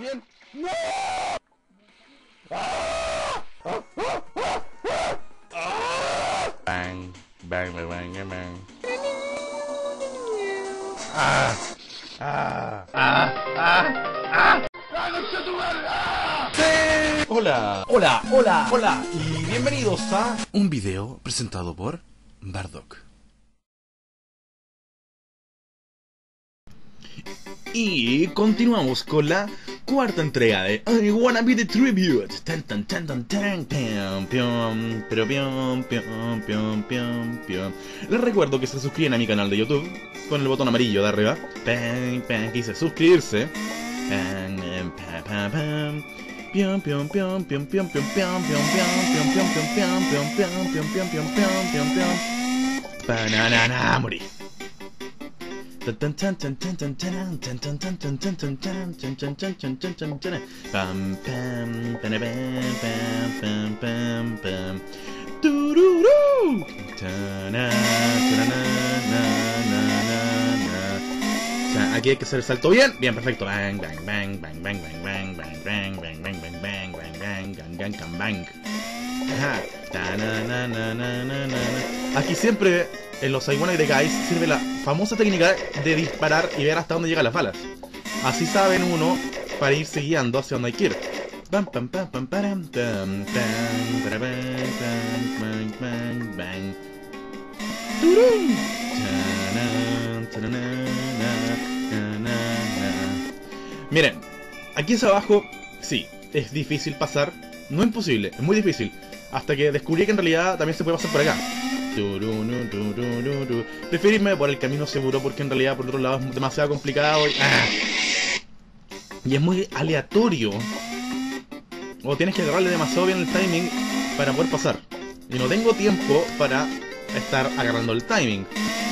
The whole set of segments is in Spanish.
bien? ¡No! Bang, bang, bang, bang, bang. ¡Sí! Hola, hola, hola, hola y bienvenidos a un video presentado por Bardock. Y continuamos con la cuarta entrega de I Wanna Be The Tribute. Tan, tan, tan, tan, tan, pium, pium, pero pium, pium, pium, pium, pium. Les recuerdo que se suscriben a mi canal de YouTube con el botón amarillo de arriba. Pam, pam, que dice suscribirse. Pam, pam, pam, pam. Pium, pium, pium, pium, pium, pium, pium, pium, pium, pium, pium, pium, pium, pium, pium, pium, pium, pium, pium, pium. Banana, morí. Aquí hay que hacer el salto bien, perfecto. Bang, bang, bang, bang, bang, bang, bang, bang, bang, bang, bang, bang, bang, bang, bang, bang, bang, bang. Aquí siempre en los I Wanna Be The Guys sirve la famosa técnica de disparar y ver hasta dónde llegan las balas. Así saben uno para irse guiando hacia donde hay que ir. Bam, pam, pam, pam, param, tam, tam, para, bang, bang, bang, bang. ¡Turum! Miren, aquí hacia abajo, sí, es difícil pasar. No imposible, es muy difícil. Hasta que descubrí que en realidad también se puede pasar por acá. Prefiero irme por el camino seguro porque en realidad por otro lado es demasiado complicado y es muy aleatorio. O tienes que agarrarle demasiado bien el timing para poder pasar. Y no tengo tiempo para estar agarrando el timing.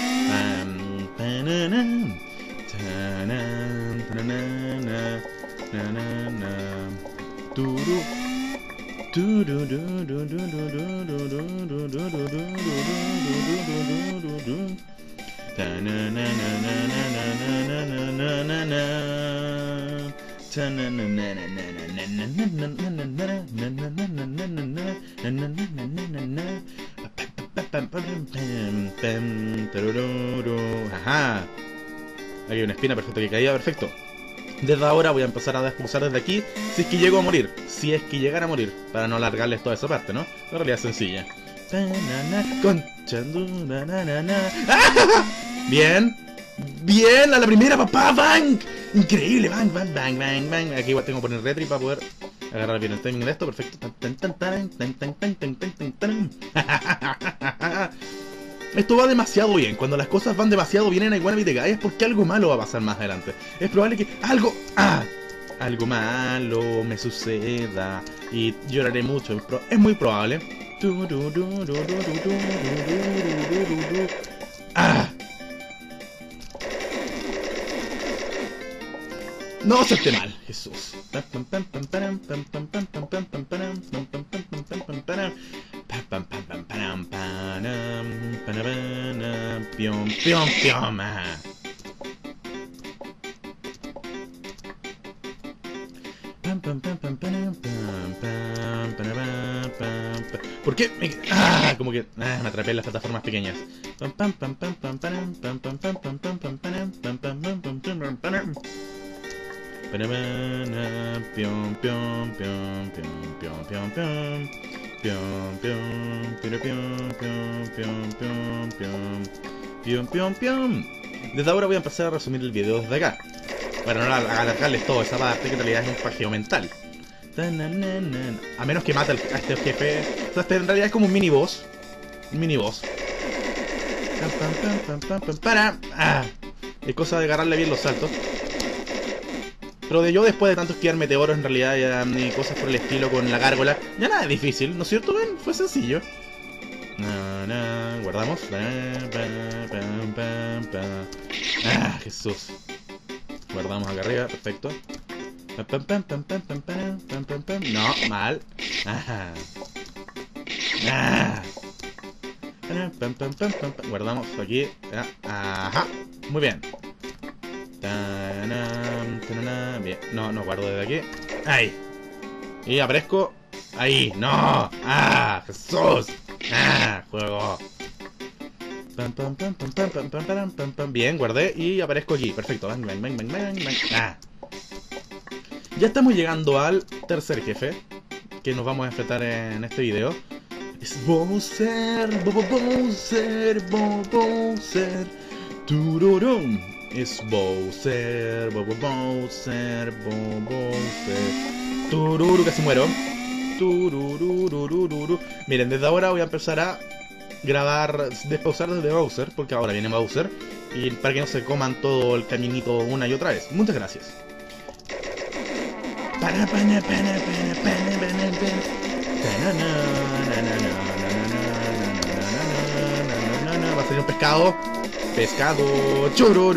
Ajá. Aquí hay una espina, perfecto, que caía, perfecto. Desde ahora voy a empezar a expulsar desde aquí si es que llego a morir. Si es que llegara a morir. Para no alargarles toda esa parte, ¿no? La realidad es sencilla. Bien. Bien, a la primera, papá. ¡Bang! Increíble. Bang, bang, bang, bang, bang. Aquí igual tengo que poner retri para poder agarrar bien el timing de esto. Perfecto. Esto va demasiado bien. Cuando las cosas van demasiado bien en I Wanna Be The Guy es porque algo malo va a pasar más adelante. Es probable que algo malo me suceda y lloraré mucho. Es muy probable. No se esté mal, Jesús. Pium, pium, pium. ¿Por qué? Como que me atrapé en las plataformas pequeñas. Pium, pium, pium, pium, pium, pium, pium. Pium, pium, pium, pium, pium, pium, pium, pium, pium, pium. Desde ahora voy a empezar a resumir el video desde acá, para no alargarles toda esa parte que en realidad es un pajeo mental. A menos que mate a este jefe. O sea, este en realidad es como un mini boss. Un mini boss. Es cosa de agarrarle bien los saltos. Pero de yo después de tanto esquivar meteoros en realidad ya, ni cosas por el estilo con la gárgola, ya nada es difícil, ¿no es cierto? Ven, fue sencillo. Guardamos. Jesús. Guardamos acá arriba, perfecto. No, mal. Guardamos aquí. Ajá. Muy bien. Bien, no guardo desde aquí. Ahí. Y aparezco. Ahí, no. ¡Ah! ¡Jesús! ¡Ah! Juego. Bien, guardé y aparezco aquí. Perfecto. Bang, bang, bang, bang, bang, bang. ¡Ah! Ya estamos llegando al tercer jefe que nos vamos a enfrentar en este video. Es Bowser, Bowser, Bowser. Tururum. Es Bowser, Bowser, Bowser. Tururu, casi muero. Tururururururu. Miren, desde ahora voy a empezar a grabar, despausar desde Bowser, porque ahora viene Bowser. Y para que no se coman todo el caminito una y otra vez. Muchas gracias. Va a salir un pescado. Pescado.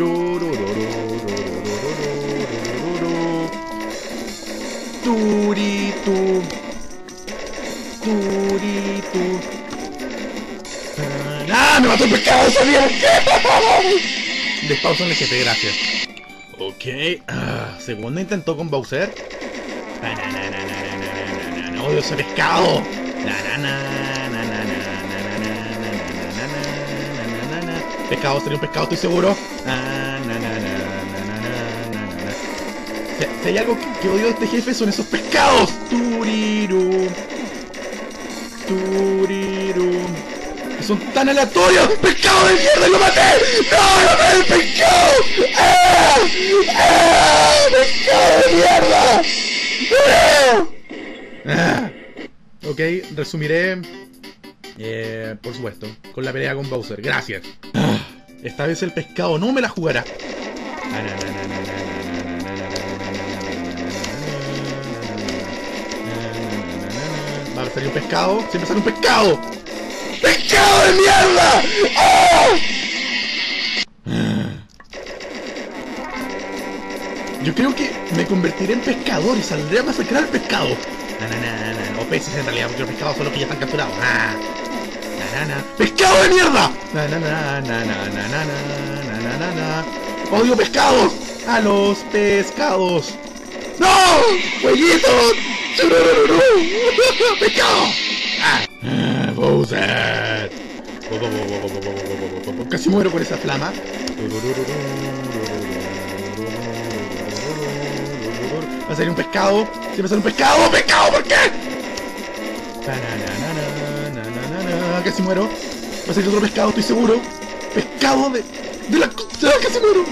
Turitu. Turitu. ¡Ah! ¡Me mató el pescado! ¡Sabía que! Despausa en el jefe, gracias. Ok. Segundo intento con Bowser. ¡Odio ese pescado! Pescado, sería un pescado, estoy seguro. Si hay algo que odio de este jefe son esos pescados. Turiru. Turiru. Que son tan aleatorios. ¡Pescado de mierda! ¡Lo maté! ¡No! ¡Lo maté el pescado! ¡Ah! ¡Ah! ¡Pescado de mierda! ¡Ah! Ok, resumiré. Por supuesto, con la pelea con Bowser. Gracias. Esta vez el pescado no me la jugará. Va a salir un pescado. Siempre sale un pescado. ¡Pescado de mierda! ¡Oh! Yo creo que me convertiré en pescador y saldré a masacrar al pescado. O peces en realidad, porque los pescados son los que ya están capturados. ¡Pescado de mierda! ¡Odio pescados! ¡A los pescados! ¡No! ¡Jueguitos! ¡Pescado! ¡Bowser! Casi muero por esa flama. Va a salir un pescado. Siempre sale un pescado. ¡Pescado! ¿Por qué? Casi muero. Va a salir otro pescado, estoy seguro. Pescado de la... ¡Casi muero!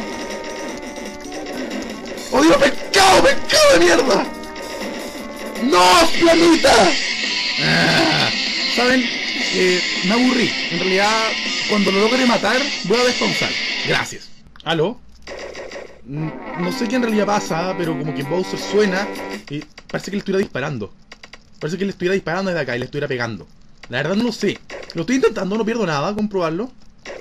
¡Odio pescado! ¡Pescado de mierda! ¡No, planita! ¿Saben? Me aburrí. En realidad, cuando lo logre matar, voy a despausar. Gracias. ¿Aló? No sé qué en realidad pasa, pero como que Bowser suena y parece que le estuviera disparando. Parece que le estuviera disparando desde acá y le estuviera pegando. La verdad no lo sé. Lo estoy intentando, no pierdo nada con probarlo.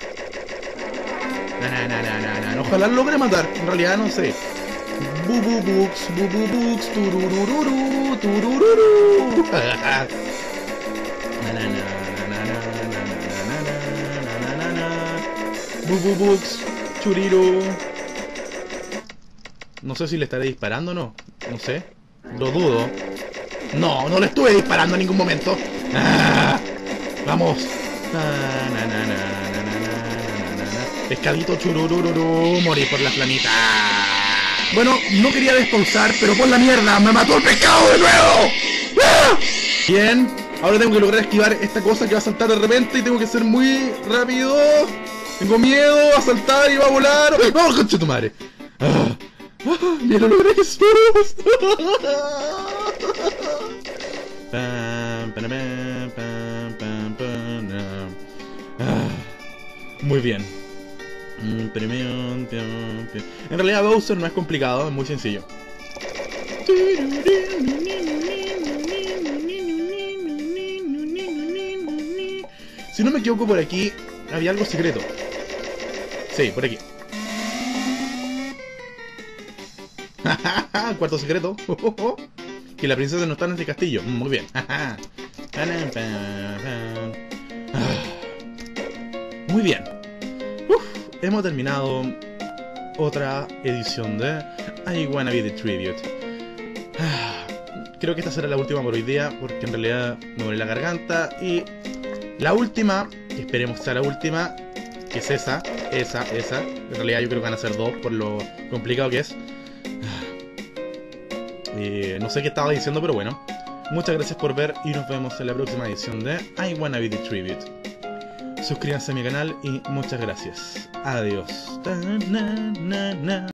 Ojalá lo logre matar. En realidad no sé. Bububuks, tururururu, turururu. Bububuks, churiru. No sé si le estaré disparando o no. No sé. Lo dudo. No, no le estuve disparando en ningún momento. Vamos. Pescadito chururururu. Morí por la flamita. Bueno, no quería despausar, pero por la mierda, me mató el pescado de nuevo. Bien, ahora tengo que lograr esquivar esta cosa que va a saltar de repente y tengo que ser muy rápido. Tengo miedo a saltar y va a volar. ¡No, concha tu madre! ¡Ya lo logré, Jesús! Muy bien. En realidad Bowser no es complicado, es muy sencillo. Si no me equivoco, por aquí había algo secreto. Sí, por aquí. Cuarto secreto. Que la princesa no está en este castillo. Muy bien. Muy bien. Hemos terminado otra edición de I Wanna Be The Tribute. Creo que esta será la última por hoy día, porque en realidad me duele la garganta. Y la última, que esperemos sea la última, que es esa. En realidad yo creo que van a ser dos por lo complicado que es. No sé qué estaba diciendo, pero bueno. Muchas gracias por ver y nos vemos en la próxima edición de I Wanna Be The Tribute. Suscríbanse a mi canal y muchas gracias. Adiós.